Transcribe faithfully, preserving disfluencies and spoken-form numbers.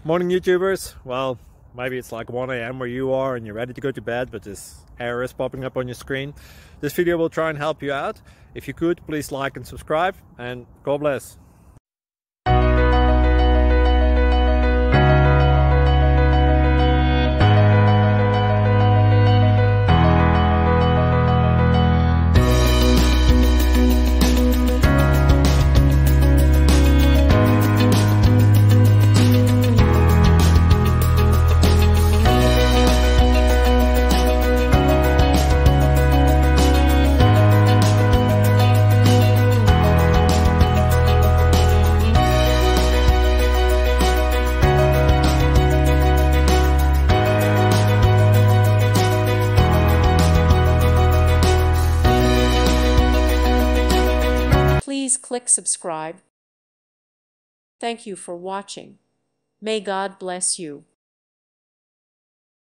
Morning YouTubers. Well, maybe it's like one A M where you are and you're ready to go to bed, but this error is popping up on your screen. This video will try and help you out. If you could, please like and subscribe, and God bless. Please click subscribe. Thank you for watching. May God bless you.